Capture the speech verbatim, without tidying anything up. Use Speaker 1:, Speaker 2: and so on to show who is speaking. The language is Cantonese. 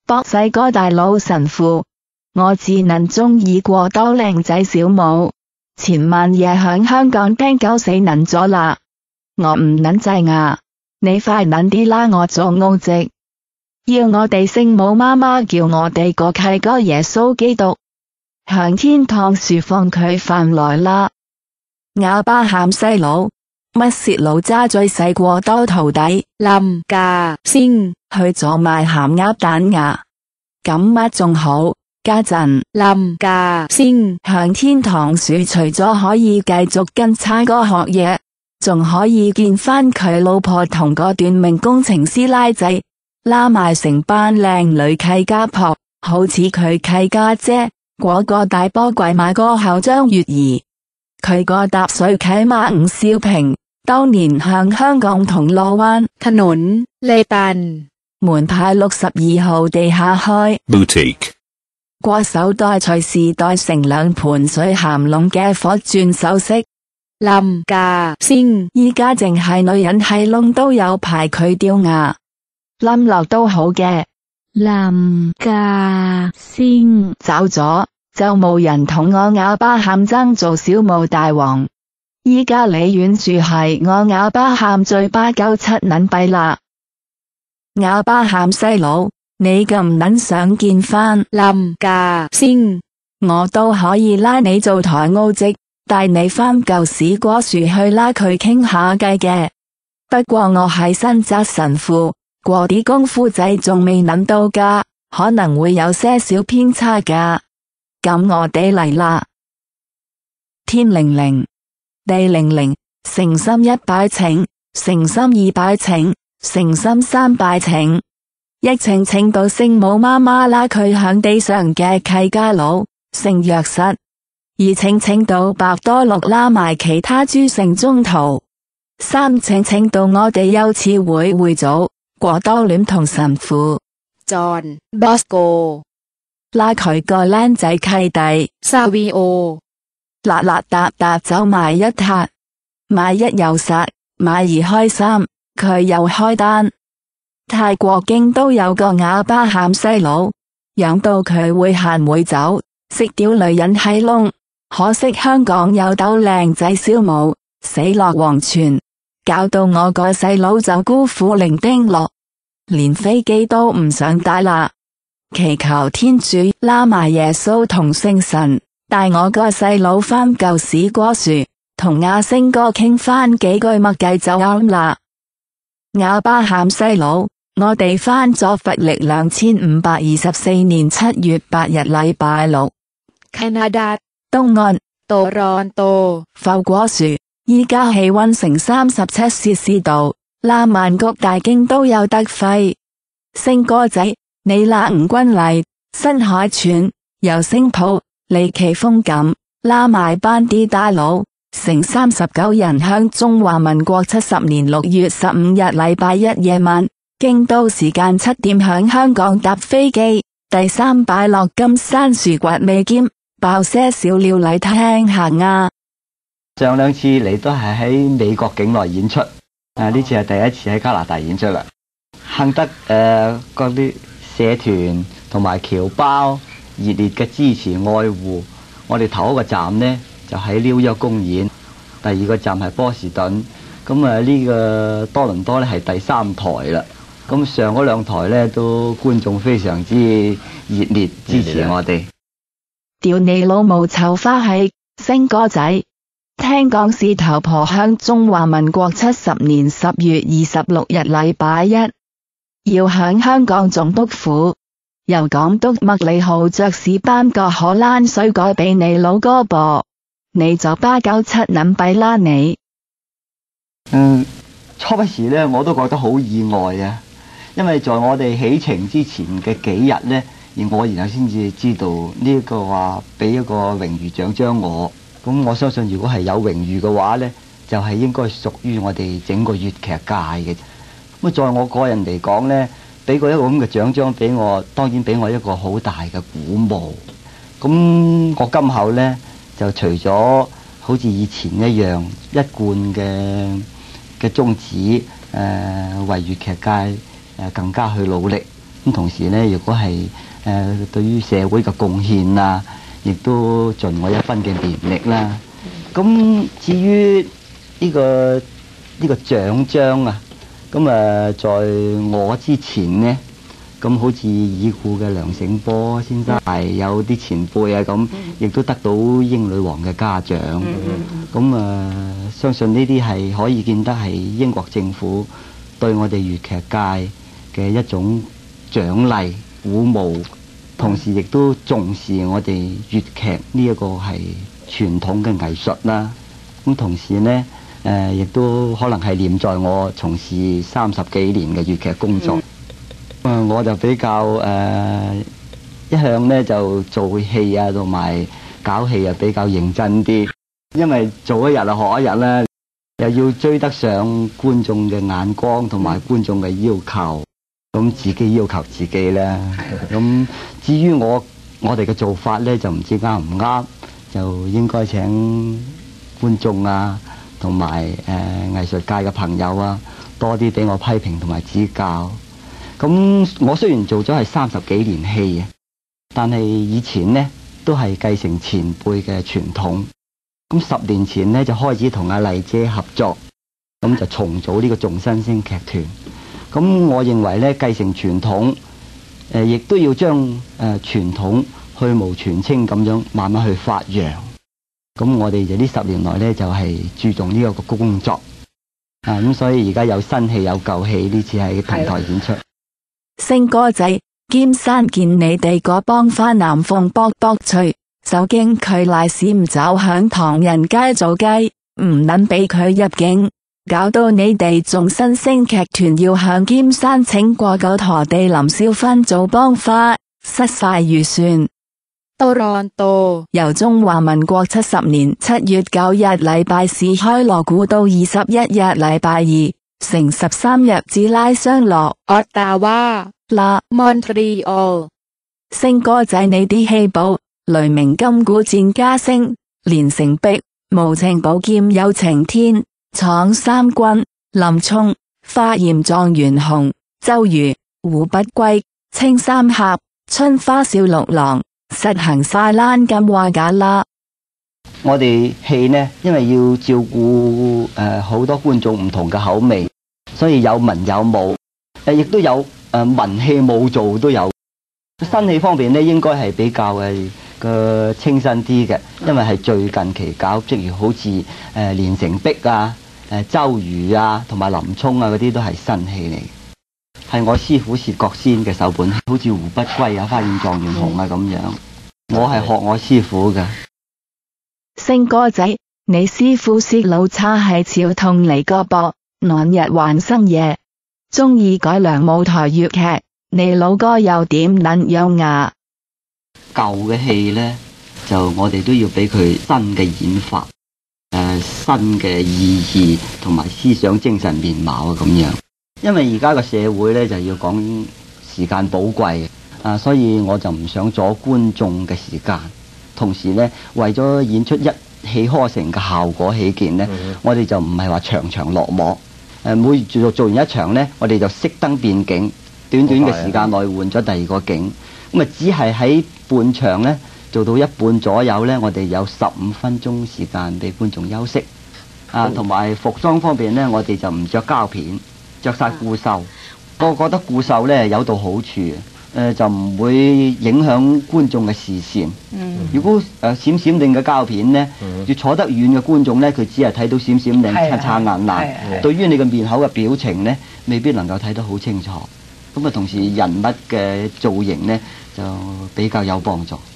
Speaker 1: 博細哥大佬神父，我只能鍾意過多靚仔小舞。前晚夜響香港聽夠死能咗啦，我唔能制呀，你快能啲啦，我做奧籍。要我哋聖母媽媽叫我哋個契哥耶穌基督向天堂樹放佢返來啦。亞巴喊細佬，乜泄露渣最細過多徒弟，冧架先去咗賣鹹鴨蛋呀，咁乜仲好。家陣冧架先向天堂樹，除咗可以繼續跟差哥學嘢，仲可以見返佢老婆同個斷命工程師拉仔，拉埋成班靚女契家婆，好似佢契家姐嗰個大波鬼馬歌后張月兒，佢個搭水契媽吳少平，當年向香港銅鑼灣ถนน利頓門牌六十二號地下開
Speaker 2: Boutique。
Speaker 1: 過手袋隨時袋成兩盤水鹹龍嘅火鑽首飾，冧架先依家淨係女人係窿都有排佢掉牙，冧落都好嘅，冧架先走咗就冇人同我亞巴喊爭做小舞大王，依家李遠住係我亞巴喊最八九七撚弊啦，亞巴喊細佬。你咁撚想見返冧架先，我都可以拉你做台奧籍，帶你返舊時果樹去拉佢傾下偈嘅。不過我係新紮神父，過啲功夫仔仲未諗到㗎，可能會有些少偏差㗎。咁我哋嚟啦，天靈靈，地靈靈，誠心一拜請，誠心二拜請，誠心三拜請。一請請到聖母媽媽拉佢響地上嘅契家佬聖約瑟，二請請到伯多祿拉埋其他諸聖宗徒，三請請到我哋幼稚會會祖過多戀同神父 John Bosco， 拉佢個僆仔契弟 Savio， 辣辣搭搭走埋一撻，買一又殺，買二開三，佢又開單。泰國經都有個亞巴喊細佬，養到佢會行會走，識屌女人係窿。可惜香港有斗靚仔小舞，死落黃泉，搞到我個細佬就孤苦伶仃落，連飛機都唔想帶啦。祈求天主拉埋耶穌同聖神，帶我個細佬返舊時果樹，同阿星哥傾返幾句默計就啱啦。亞巴喊細佬。我哋返咗佛曆兩千五百二十四年七月八日禮拜六，加拿大東岸多倫多浮果樹，依家氣溫成三十七攝氏度，拉曼谷大經都有得揮。星哥仔，你拉吳君麗、新海泉、游星普、李奇峰咁，拉埋班啲大佬，成三十九人向中華民國七十年六月十五日禮拜一夜晚。京都時間七點響香港搭飛機，第三擺落金山樹掘尾兼爆些小料嚟聽下啊！
Speaker 3: 上兩次嚟都係喺美國境內演出，啊呢次係第一次喺加拿大演出啦。幸得誒嗰啲社團同埋僑胞熱烈嘅支持愛護，我哋頭一個站呢就喺紐約公演，第二個站係波士頓，咁啊呢個多倫多咧係第三台啦。咁上嗰兩台咧都觀眾非常之熱烈支持我哋。
Speaker 1: 屌你老母臭花係星哥仔，聽講事頭婆向中華民國七十年十月二十六日禮拜一，要響香港總督府由港督麥理浩爵士頒個荷蘭水改俾你老哥噃，你就八九七諗弊啦你。
Speaker 3: 嗯，初時咧我都覺得好意外啊！因為在我哋起程之前嘅幾日呢，而我然後先至知道呢一個話俾一個榮譽獎章我，咁我相信如果係有榮譽嘅話呢，就係、是、應該屬於我哋整個粵劇界嘅。咁在我個人嚟講呢，俾過一個咁嘅獎章俾我，當然俾我一個好大嘅鼓舞。咁我今後呢，就除咗好似以前一樣一貫嘅嘅宗旨，誒、呃、為粵劇界誒更加去努力， 咁同時咧，如果係誒、呃、對於社會嘅貢獻啊，亦都盡我一分嘅綿力啦。咁至於呢、呢個呢、呢個獎章啊，咁啊在我之前呢，咁好似已故嘅梁醒波先生係有啲前輩啊，咁亦都得到英女王嘅嘉獎。咁啊，相信呢啲係可以見得係英國政府對我哋粵劇界嘅一種獎勵鼓舞，同時亦都重視我哋粵劇呢一個係傳統嘅藝術啦。咁同時呢，誒、呃、亦都可能係念在我從事三十幾年嘅粵劇工作。嗯、我就比較誒、呃、一向呢就做戲啊同埋搞戲啊比較認真啲，因為做一日啊學一日啦，又要追得上觀眾嘅眼光同埋觀眾嘅要求，咁自己要求自己啦。咁至於我我哋嘅做法呢，就唔知啱唔啱，就應該請觀眾啊同埋誒藝術界嘅朋友啊多啲俾我批評同埋指教。咁我雖然做咗係三十幾年戲啊，但係以前呢都係繼承前輩嘅傳統。咁十年前呢就開始同阿麗姐合作，咁就重組呢個眾新星劇團。咁我認為呢繼承傳統，誒亦都要將誒傳統去蕪存菁咁樣慢慢去發揚。咁我哋就呢十年來呢就係注重呢一個工作啊，咁所以而家有新戲有舊戲，呢次係同台演出。
Speaker 1: 星哥仔，劍山見你哋個幫翻南鳳卜卜脆，就驚佢賴屎唔走響唐人街做雞，唔撚俾佢入境，搞到你哋眾新星劇團要向劍山請過九陀地林少芬做幫花，失晒預算。
Speaker 2: 多倫多
Speaker 1: 由中華民國七十年七月九日禮拜四開鑼鼓到二十一日禮拜二，成十三日至拉雙鑼。
Speaker 2: Ottawa
Speaker 1: 啦
Speaker 2: Montreal
Speaker 1: 星哥仔，你啲戲寶雷鳴金鼓戰加聲，連城壁無情寶劍有情天，闖三軍林沖花嚴狀元雄，周瑜胡不歸，青三俠春花小六郎，實行晒欄咁話架啦。
Speaker 3: 我哋戲呢，因為要照顧誒好多觀眾唔同嘅口味，所以有文有武，誒亦都有誒文戲武做都有。新戲方面呢，應該係比較誒嘅清新啲嘅，因為係最近期搞，即如好似誒連城壁啊、誒周瑜啊同埋林沖啊嗰啲都係新戲嚟。係我師傅薛覺先嘅首本，好似胡不歸啊、花嚴狀元雄啊咁樣。我係學我師傅嘅。
Speaker 1: 星哥仔，你師傅薛老叉係朝同嚟個噃，南日還生夜，中意改良舞台粵劇，你老哥又點撚樣啊？
Speaker 3: 舊嘅戲呢，就我哋都要俾佢新嘅演法，誒、呃、新嘅意義同埋思想精神面貌啊咁樣。因為而家個社會呢，就要講時間寶貴啊，所以我就唔想阻觀眾嘅時間。同時呢，為咗演出一氣呵成嘅效果起見呢，嗯、我哋就唔係話場場落幕。誒，每做做完一場呢，我哋就熄燈變景，短短嘅時間內換咗第二個景。咁啊，只係喺半場呢做到一半左右呢，我哋有十五分鐘時間俾觀眾休息。啊，同埋服裝方面呢，我哋就唔着膠片。着晒固繡，我覺得固繡咧有道好處，誒、呃、就唔會影響觀眾嘅視線。嗯、如果誒、呃、閃閃亮嘅膠片咧，越、嗯、坐得遠嘅觀眾咧，佢只係睇到閃閃亮、擦擦爛爛，對於你嘅面口嘅表情咧，未必能夠睇得好清楚。咁啊，同時人物嘅造型咧就比較有幫助。